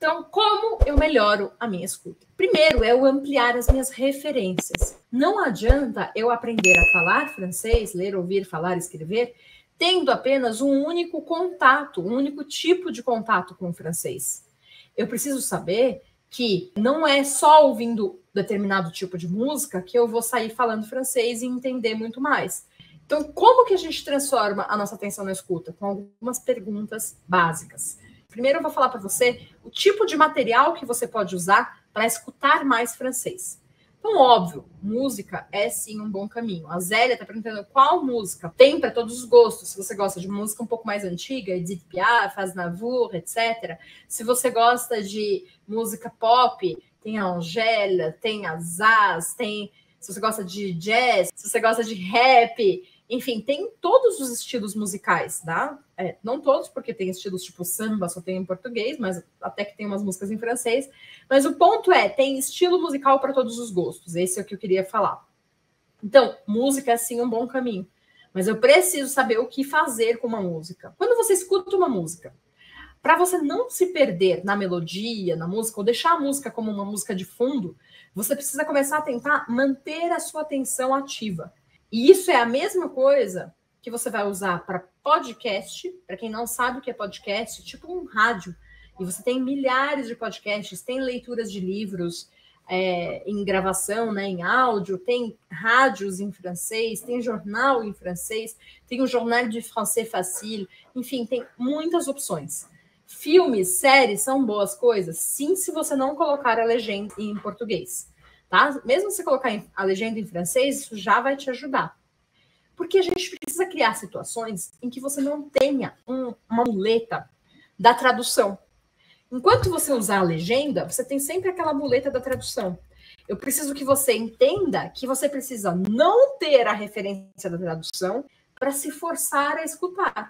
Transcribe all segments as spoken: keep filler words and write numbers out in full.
Então, como eu melhoro a minha escuta? Primeiro, é eu ampliar as minhas referências. Não adianta eu aprender a falar francês, ler, ouvir, falar, escrever, tendo apenas um único contato, um único tipo de contato com o francês. Eu preciso saber que não é só ouvindo determinado tipo de música que eu vou sair falando francês e entender muito mais. Então, como que a gente transforma a nossa atenção na escuta? Com algumas perguntas básicas. Primeiro, eu vou falar para você o tipo de material que você pode usar para escutar mais francês. Então, óbvio, música é sim um bom caminho. A Zélia está perguntando qual música tem para todos os gostos. Se você gosta de música um pouco mais antiga, Edith Piaf, Aznavour, etcétera. Se você gosta de música pop, tem a Angèle, tem a Zaz, tem... Se você gosta de jazz, se você gosta de rap, enfim, tem todos os estilos musicais, tá? É, não todos, porque tem estilos tipo samba, só tem em português, mas até que tem umas músicas em francês. Mas o ponto é, tem estilo musical para todos os gostos. Esse é o que eu queria falar. Então, música é sim um bom caminho. Mas eu preciso saber o que fazer com uma música. Quando você escuta uma música, para você não se perder na melodia, na música, ou deixar a música como uma música de fundo, você precisa começar a tentar manter a sua atenção ativa. E isso é a mesma coisa que você vai usar para podcast. Para quem não sabe o que é podcast, tipo um rádio. E você tem milhares de podcasts, tem leituras de livros é, em gravação, né, em áudio, tem rádios em francês, tem jornal em francês, tem o Journal du Français Facile, enfim, tem muitas opções. Filmes, séries são boas coisas? Sim, se você não colocar a legenda em português, tá? Mesmo se você colocar a legenda em francês, isso já vai te ajudar. Porque a gente precisa criar situações em que você não tenha um, uma muleta da tradução. Enquanto você usar a legenda, você tem sempre aquela muleta da tradução. Eu preciso que você entenda que você precisa não ter a referência da tradução para se forçar a escutar.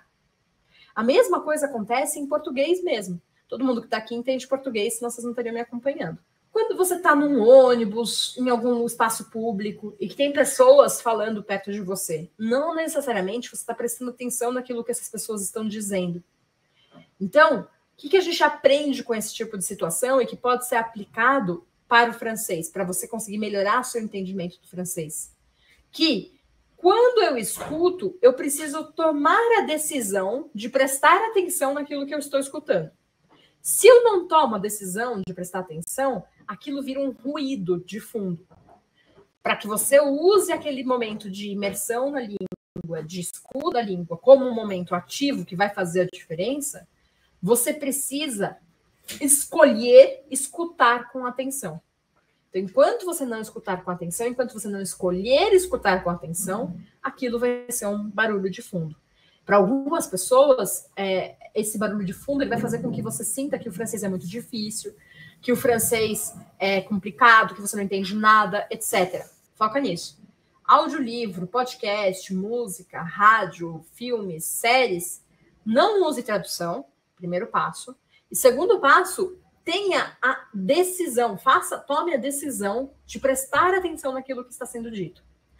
A mesma coisa acontece em português mesmo. Todo mundo que está aqui entende português, senão vocês não estariam me acompanhando. Quando você está num ônibus, em algum espaço público, e que tem pessoas falando perto de você, não necessariamente você está prestando atenção naquilo que essas pessoas estão dizendo. Então, o que, que a gente aprende com esse tipo de situação e que pode ser aplicado para o francês, para você conseguir melhorar seu entendimento do francês? Que quando eu escuto, eu preciso tomar a decisão de prestar atenção naquilo que eu estou escutando. Se eu não tomo a decisão de prestar atenção, aquilo vira um ruído de fundo. Para que você use aquele momento de imersão na língua, de escuta da língua, como um momento ativo que vai fazer a diferença, você precisa escolher escutar com atenção. Então, enquanto você não escutar com atenção, enquanto você não escolher escutar com atenção, aquilo vai ser um barulho de fundo. Para algumas pessoas, é, esse barulho de fundo ele vai fazer com que você sinta que o francês é muito difícil, que o francês é complicado, que você não entende nada, etcétera. Foca nisso. Audiolivro, podcast, música, rádio, filmes, séries, não use tradução, primeiro passo. E segundo passo, tenha a decisão, faça, tome a decisão de prestar atenção naquilo que está sendo dito.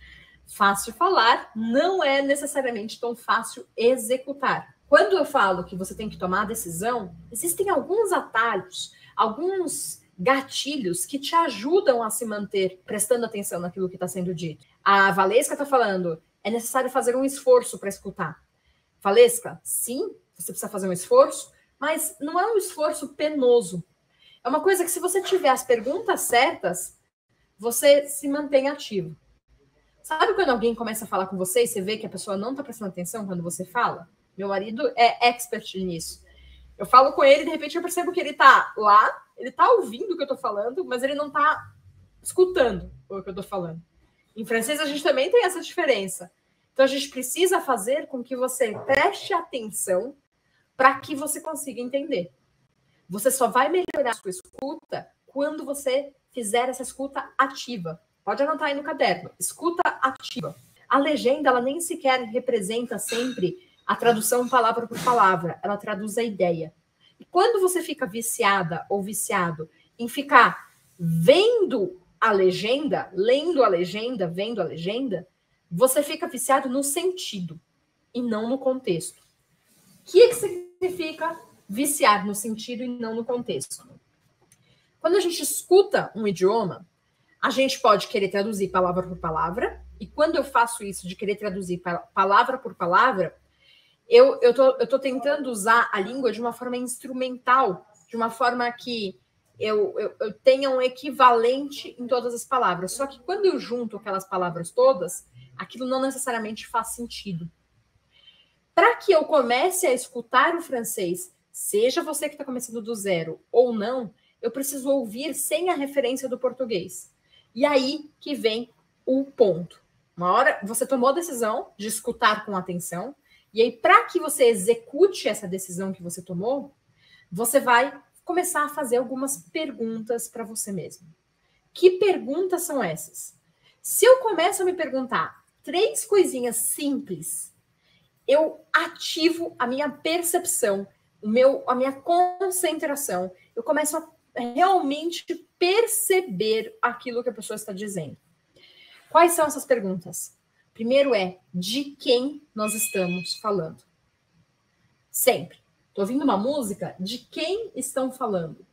Fácil falar, não é necessariamente tão fácil executar. Quando eu falo que você tem que tomar a decisão, existem alguns atalhos, alguns gatilhos que te ajudam a se manter prestando atenção naquilo que está sendo dito. A Valesca está falando, é necessário fazer um esforço para escutar. Valesca, sim, você precisa fazer um esforço, mas não é um esforço penoso. É uma coisa que, se você tiver as perguntas certas, você se mantém ativo. Sabe quando alguém começa a falar com você e você vê que a pessoa não está prestando atenção quando você fala? Meu marido é expert nisso. Eu falo com ele e, de repente, eu percebo que ele está lá, ele está ouvindo o que eu estou falando, mas ele não está escutando o que eu estou falando. Em francês, a gente também tem essa diferença. Então, a gente precisa fazer com que você preste atenção para que você consiga entender. Você só vai melhorar a sua escuta quando você fizer essa escuta ativa. Pode anotar aí no caderno. Escuta ativa. A legenda, ela nem sequer representa sempre a tradução palavra por palavra. Ela traduz a ideia. E quando você fica viciada ou viciado em ficar vendo a legenda, lendo a legenda, vendo a legenda, você fica viciado no sentido e não no contexto. O que, que significa viciar no sentido e não no contexto? Quando a gente escuta um idioma, a gente pode querer traduzir palavra por palavra, e quando eu faço isso de querer traduzir palavra por palavra, eu, eu, tô, eu tô tentando usar a língua de uma forma instrumental, de uma forma que eu, eu, eu tenha um equivalente em todas as palavras. Só que quando eu junto aquelas palavras todas, aquilo não necessariamente faz sentido. Para que eu comece a escutar o francês, seja você que está começando do zero ou não, eu preciso ouvir sem a referência do português. E aí que vem o ponto. Uma hora você tomou a decisão de escutar com atenção, e aí para que você execute essa decisão que você tomou, você vai começar a fazer algumas perguntas para você mesmo. Que perguntas são essas? Se eu começo a me perguntar três coisinhas simples, eu ativo a minha percepção, o meu, a minha concentração. Eu começo a realmente perceber aquilo que a pessoa está dizendo. Quais são essas perguntas? Primeiro é, de quem nós estamos falando? Sempre. Estou ouvindo uma música, de quem estão falando?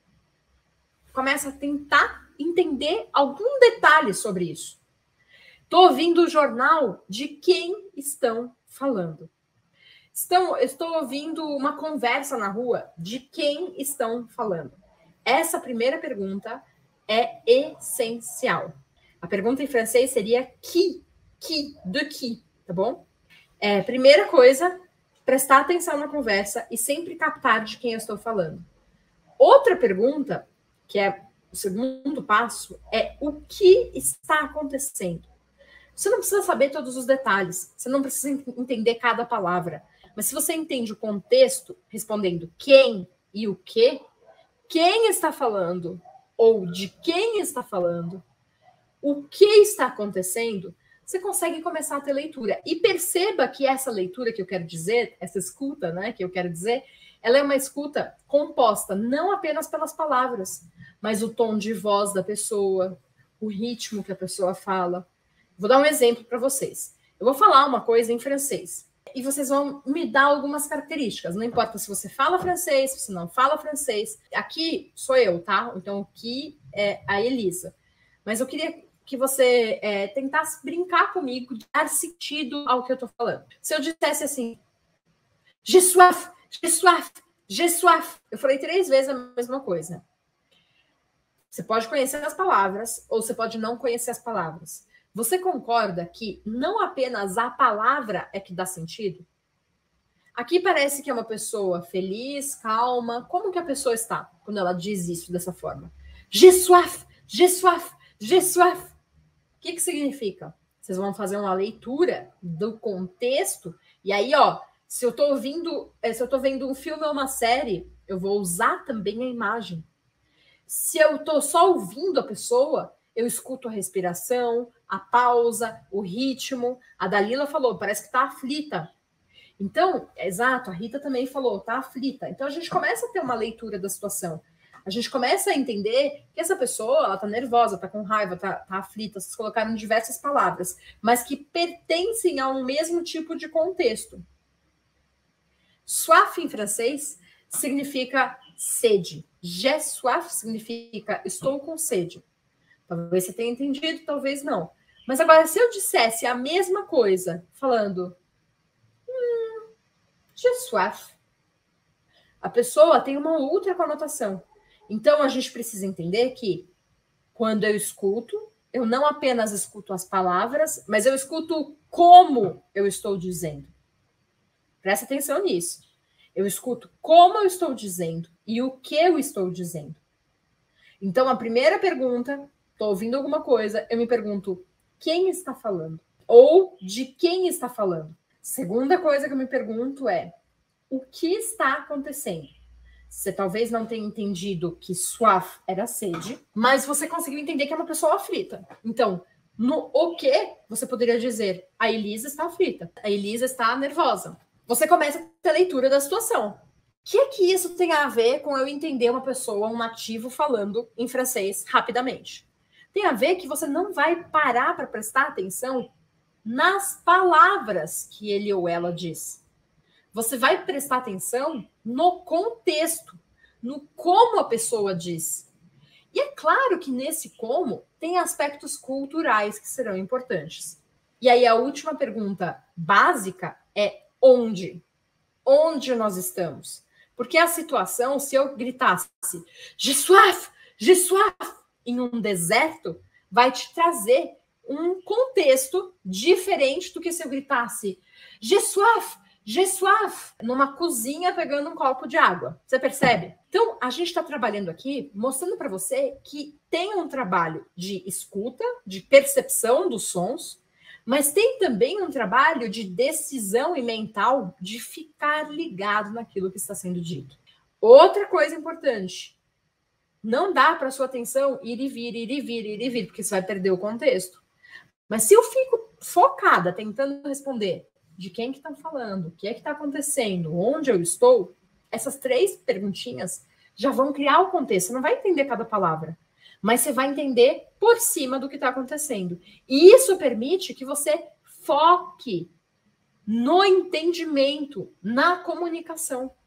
Começa a tentar entender algum detalhe sobre isso. Estou ouvindo o jornal, de quem estão falando? Estão, estou ouvindo uma conversa na rua, de quem estão falando? Essa primeira pergunta é essencial. A pergunta em francês seria qui, qui, de qui, tá bom? É, primeira coisa, prestar atenção na conversa e sempre captar de quem eu estou falando. Outra pergunta, que é o segundo passo, é o que está acontecendo? Você não precisa saber todos os detalhes, você não precisa entender cada palavra, mas se você entende o contexto, respondendo quem e o que, quem está falando ou de quem está falando, o que está acontecendo, você consegue começar a ter leitura. E perceba que essa leitura que eu quero dizer, essa escuta, né, que eu quero dizer, ela é uma escuta composta não apenas pelas palavras, mas o tom de voz da pessoa, o ritmo que a pessoa fala. Vou dar um exemplo para vocês. Eu vou falar uma coisa em francês e vocês vão me dar algumas características. Não importa se você fala francês, se você não fala francês. Aqui sou eu, tá? Então aqui é a Elisa. Mas eu queria que você é, tentasse brincar comigo, dar sentido ao que eu tô falando. Se eu dissesse assim, j'ai soif, j'ai soif, j'ai soif. Eu falei três vezes a mesma coisa. Você pode conhecer as palavras ou você pode não conhecer as palavras. Você concorda que não apenas a palavra é que dá sentido? Aqui parece que é uma pessoa feliz, calma. Como que a pessoa está quando ela diz isso dessa forma? J'ai soif, j'ai soif, j'ai soif. O que que significa? Vocês vão fazer uma leitura do contexto e aí, ó, se eu tô ouvindo, se eu tô vendo um filme ou uma série, eu vou usar também a imagem. Se eu tô só ouvindo a pessoa, eu escuto a respiração, a pausa, o ritmo. A Dalila falou, parece que tá aflita. Então, exato, a Rita também falou, tá aflita. Então, a gente começa a ter uma leitura da situação. A gente começa a entender que essa pessoa, ela tá nervosa, tá com raiva, tá, tá aflita. Vocês colocaram diversas palavras, mas que pertencem a um mesmo tipo de contexto. Soif em francês significa sede. J'ai soif significa estou com sede. Talvez você tenha entendido, talvez não. Mas agora, se eu dissesse a mesma coisa, falando hum, j'ai soif, a pessoa tem uma outra conotação. Então, a gente precisa entender que quando eu escuto, eu não apenas escuto as palavras, mas eu escuto como eu estou dizendo. Presta atenção nisso. Eu escuto como eu estou dizendo e o que eu estou dizendo. Então, a primeira pergunta, estou ouvindo alguma coisa, eu me pergunto, quem está falando? Ou de quem está falando? Segunda coisa que eu me pergunto é, o que está acontecendo? Você talvez não tenha entendido que soif era sede, mas você conseguiu entender que é uma pessoa aflita. Então, no o que, você poderia dizer, a Elisa está aflita, a Elisa está nervosa. Você começa a ter leitura da situação. O que é que isso tem a ver com eu entender uma pessoa, um nativo, falando em francês rapidamente? Tem a ver que você não vai parar para prestar atenção nas palavras que ele ou ela diz. Você vai prestar atenção no contexto, no como a pessoa diz. E é claro que nesse como tem aspectos culturais que serão importantes. E aí a última pergunta básica é onde? Onde nós estamos? Porque a situação, se eu gritasse Je soif, je soif, em um deserto, vai te trazer um contexto diferente do que se eu gritasse Je soif, je soif, numa cozinha pegando um copo de água. Você percebe? Então, a gente está trabalhando aqui, mostrando para você que tem um trabalho de escuta, de percepção dos sons, mas tem também um trabalho de decisão e mental de ficar ligado naquilo que está sendo dito. Outra coisa importante, não dá para sua atenção ir e vir, ir e vir, ir e vir, porque você vai perder o contexto. Mas se eu fico focada, tentando responder de quem que está falando, o que é que está acontecendo, onde eu estou, essas três perguntinhas já vão criar o contexto. Você não vai entender cada palavra, mas você vai entender por cima do que está acontecendo. E isso permite que você foque no entendimento, na comunicação.